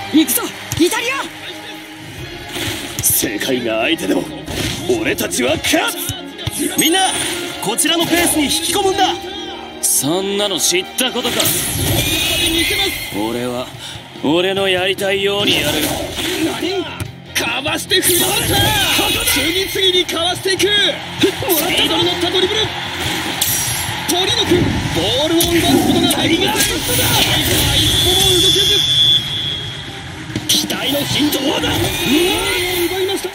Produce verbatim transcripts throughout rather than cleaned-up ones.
行くぞイタリア。 世界が相手でも俺たちは勝つ。みんなこちらのペースに引き込むんだ。そんなの知ったことか。俺は俺のやりたいようにやる。 何かわして振り回った。次々にかわしていく。スピードに乗ったドリブル。鳥野君ボールを奪うことができません。キーパー一歩も動けず。期待のヒントはだ。ボールを奪いました。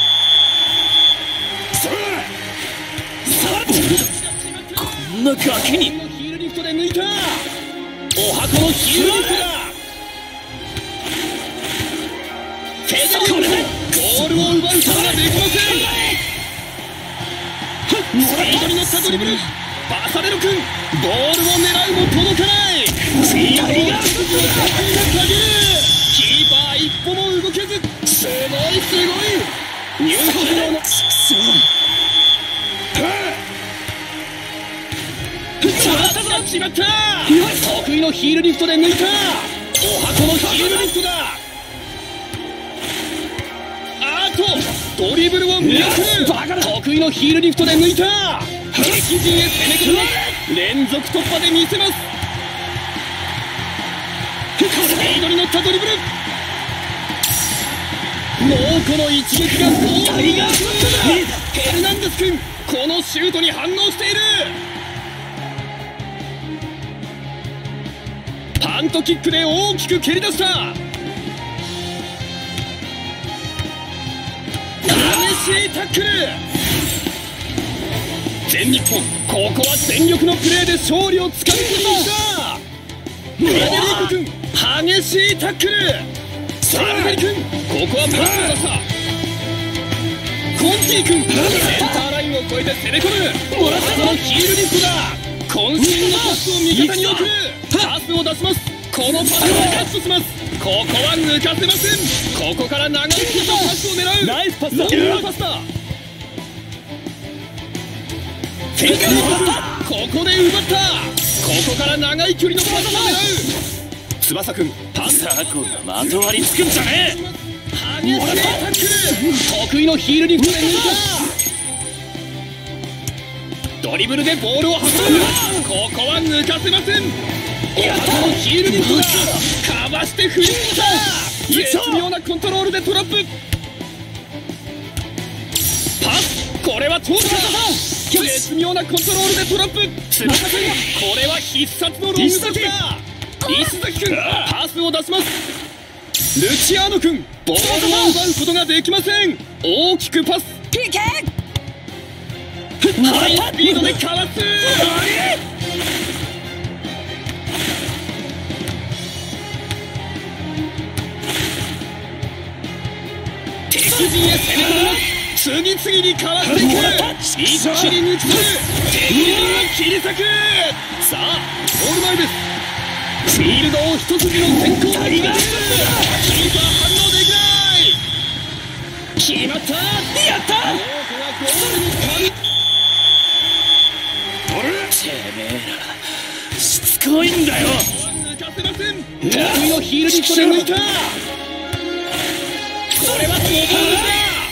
さあこんなガキに。 ヒールリフトで抜いた。お箱のヒールリフトだ。フェザーこれでボールを奪うことができません。スピードに乗ったドリブル。バサレロ君ボールを狙うも届かない。スピードがキーパー一歩も動けず。すごいすごい。ニューヒーローのしまった。得意のヒールリフトで抜いた。お箱のヒールリフトだ。あとドリブルを見送る。得意のヒールリフトで抜いた。敵陣へ攻め込む。連続突破で見せます。スピードに乗ったドリブル。もうこの一撃がゴール。ヘルナンデス君このシュートに反応している。パントキックで大きく蹴り出した。激しいタックル。全日本ここは全力のプレーで勝利をつかみ取りました。フレデリーク君激しいタックル。サルベリ君ここはパスを出した。コンティ君センターラインを越えて攻め込む。モラタのヒールリフトだ。渾身のパスを味方に送る。パスを出します。このパスをカットします。ここは抜かせません。ここから長いパスを狙う。ナイスパスだ。ロングパスだ。ここで奪った。ここから長い距離のパスを狙う。翼くんパス。 さあこんなまとわりつくんじゃねえ。 激しいタックル。得意のヒールリフトで抜いた。ドリブルでボールを運ぶ。ここは抜かせません。お箱のヒールリフトだ。かわして振り切った。絶妙なコントロールでトラップ。パスこれは通った。絶妙なコントロールでトラップ。翼くんこれは必殺のロングパスだ。石崎くんパスを出します。ルチアーノくんボールを奪うことができません。大きくパス。 ピケハイスピードでかわす。敵陣へ攻め込みます。次々にかわしていく。一気に抜き去る。敵陣を切り裂く。さあゴール前です。フィールドを一筋の先行でキーパー反応できない。決まった。やった。 てめえらしつこいんだよ。 抜かせません。得意のヒールリフトで抜いた。これはゴールだ。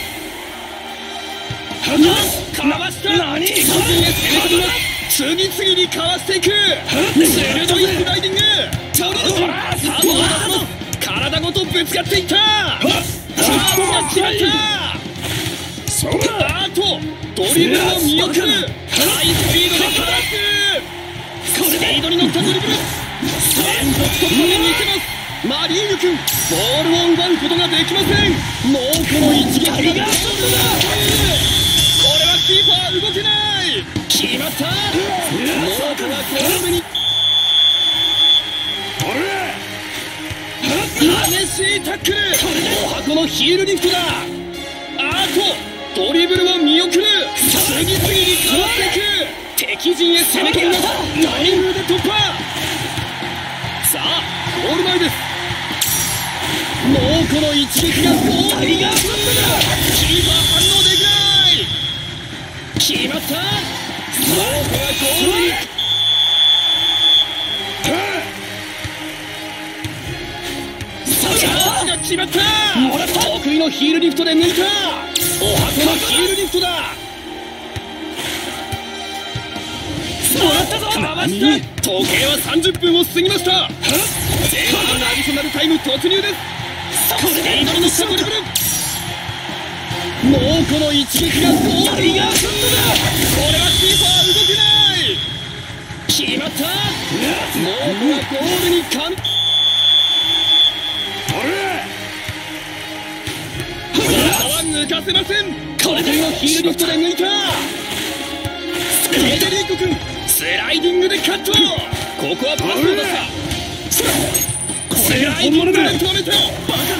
かわした。何敵陣へ攻め込みます。次々にかわしていく。鋭いスライディング。トリノパスを出します。体ごとぶつかっていった。パスが決まった。あとドリブルを見送る。ハイスピードでかわす。スピードに乗ったドリブル。連続突破で見せます。マリーヌ君ボールを奪うことができません。もうこの一撃がゴールだ。これはキーパー動けない。決まった。もうこはゴール目に。激しいタックル。お箱のヒールリフトだ。あとドリブルを見送る。次々にかわしていく。敵陣へ攻め込みます。ラインで突破。さあゴール前です。もうこの一撃がゴール。キーパー反応できない。決まった。もうこはゴール。さあ決まった。得意のヒールリフトで抜いた。お箱のヒールリフトだ。もらったぞ。かわした。時計はさんじゅっぷんを過ぎました。前半のアディショナルタイム突入です。スピードに乗ったドリブル。もうこの一撃がゴールがシュートだ。これはキーパー動けない。決まった。もうこれはゴールにかんは抜かせません。得意のヒールリフトで抜いた。フェデリーコ君スライディングでカット。ここはパスを出した。スライディングで止めた。バカな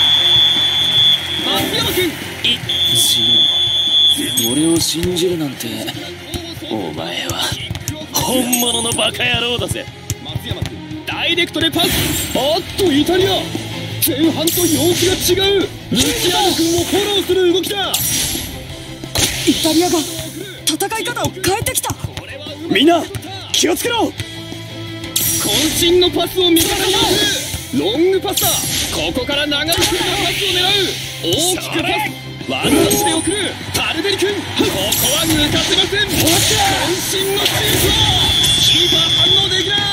松山君いジノ俺を信じるなんてお前は本物のバカ野郎だぜ。 松山君ダイレクトでパス。おっとイタリア前半と様子が違う。ルチアーノ君をフォローする動きだ。 イタリアが戦い方を変えてきた。 みんな気をつけろ。 渾身のパスを味方に置く。ロングパスだ。ここから流れ込んだパスを狙う。大きくパスワンタッチで送る。タルベリ君ここは抜かせません。渾身のシュート。キーパー反応できない。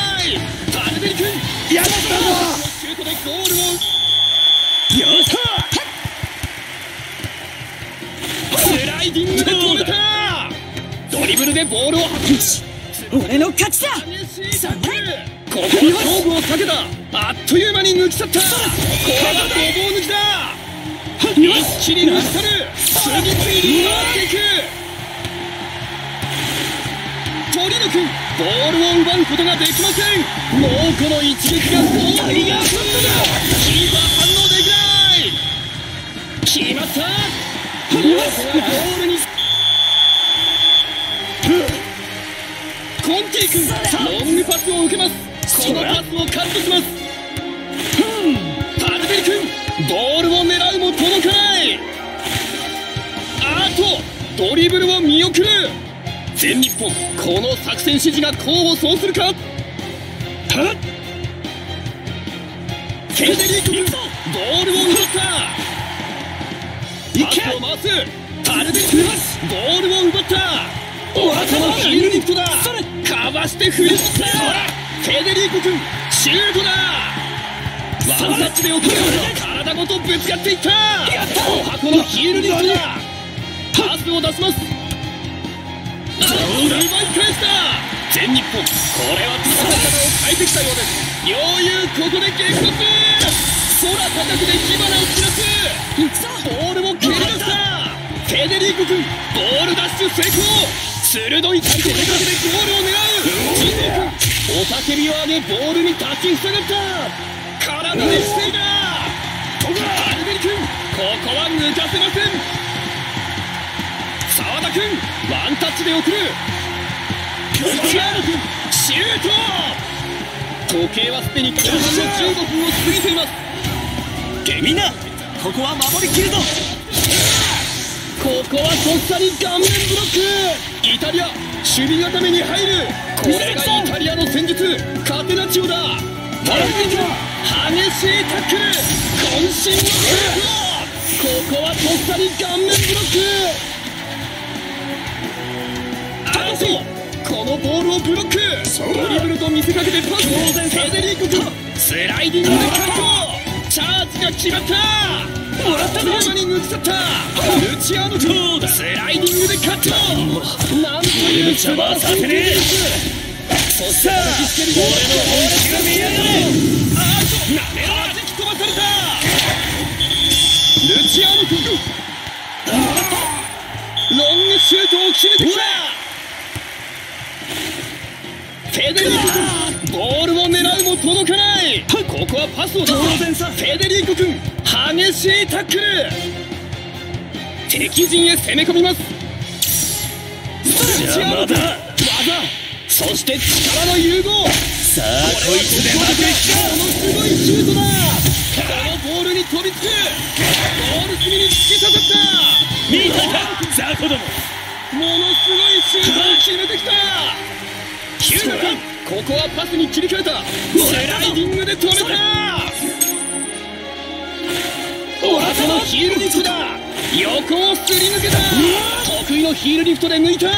タルベリ君やったぞ。 シュートでゴールをやった。 スライディングで止めた。ドリブルでボールを運ぶ。 俺の勝ちだ。 ここは勝負をかけた。あっという間に抜き去った。これがごぼう抜きだ。一気に抜き去る。次々に回っていく。鳥野君ボールを奪うことができません。もうこの一撃がゴールがシュートだ。キーパー反応できない。決まった。もうこれはゴールにコンティ君ロングパスを受けます。このパスをカットします。タルベリ君ボールを狙うも届かない。あとドリブルを見送る。全日本この作戦指示が功を奏するか。フェデリー君ボールを奪った。パスを回す。タルベリ君ボールを奪った。お墓のヒールリフトだ。かわして振り切った。フェデリーコ君シュートだ。ワンタッチで送る。体ごとぶつかっていった。お箱のヒールリフトだ。パスを出します。奪い返した。全日本これは戦い方を変えてきたようです。余裕ここで激突。空高くで火花を散らす。ボールも蹴り出した。フェデリーコ君ボールダッシュ成功。鋭い体勢でゴールを狙う。ジンノ君雄たけびを上げボールに立ちふさがった。体で防いだ。アルベリ君ここは抜かせません。澤田君ワンタッチで送る。ルチアーノ君シュート。時計はすでに後半のじゅうごふんを過ぎています。 みんなここは守りきるぞ。 ここはとっさに顔面ブロック。イタリア守備固めに入る。これがイタリアの戦術カテナチオだ。タルベリ君激しいタックル。渾身のシュート。ここはとっさに顔面ブロック。あとこのボールをブロック。ドリブルと見せかけてパス。フェデリーコ君スライディングでカット。チャージが決まった。もらったぞ。に抜き去った。ルチアーノ君スライディングでカット。なんという邪魔させねえ。そして俺の本気が見えない。あーとなめらはじき飛ばされた。ルチアーノ君ロングシュートを決めてきた。フェデリーコ君ボールを狙うも届かない。ここはパスを出す。フェデリーコ君激しいタックル。敵陣へ攻め込みます。邪魔だ。技そして力の融合。 さあこいつで負けきた。 ものすごいシュートだ。このボールに飛びつく。ゴール隅に突き刺さった。 見たか雑魚ども。 ものすごいシュートを決めてきた。ヒューガ君ここはパスに切り替えた。スライディングで止めた。 お腹のヒールリフトだ。横をすり抜けた。得意のヒールリフトで抜いた。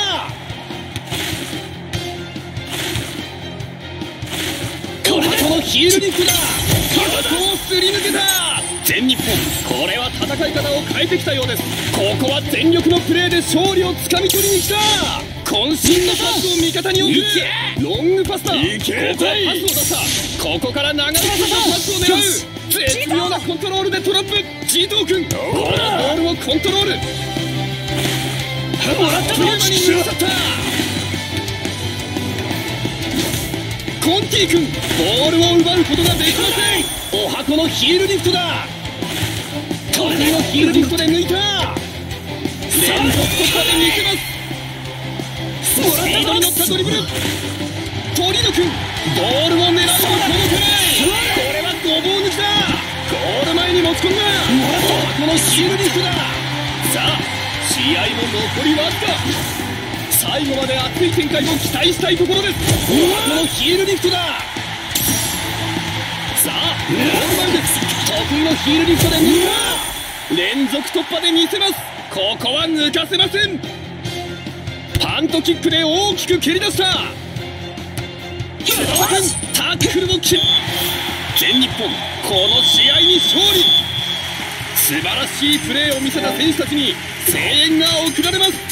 お腹のヒールリフトだ。横をすり抜けた。全日本、これは戦い方を変えてきたようです。ここは全力のプレーで勝利をつかみ取りに来た。渾身のパスを味方に送る。ロングパスだ。ここはパスを出した。ここから流れ込んだパスを狙う。絶妙なコントロールでトラップ。ジートー君、このボールをコントロール。あっという間に抜き去った。コンティ君、ボールを奪うことができません。お箱のヒールリフトだ。得意のヒールリフトで抜いた。連続突破で見せます。スピードに乗ったドリブル。鳥野君、ボールを狙うも届かない。これはごぼう抜きだ。ゴール前に持ち込んだ。お箱のヒールリフトだ。さあ、試合も残りわずか。最後まで熱い展開を期待したいところです。お箱のヒールリフトだ。さあ、ゴール前です。得意のヒールリフトで抜いた。連続突破で見せます。ここは抜かせません。パントキックで大きく蹴り出した。タックルも決め、全日本、この試合に勝利。素晴らしいプレーを見せた選手たちに声援が送られます。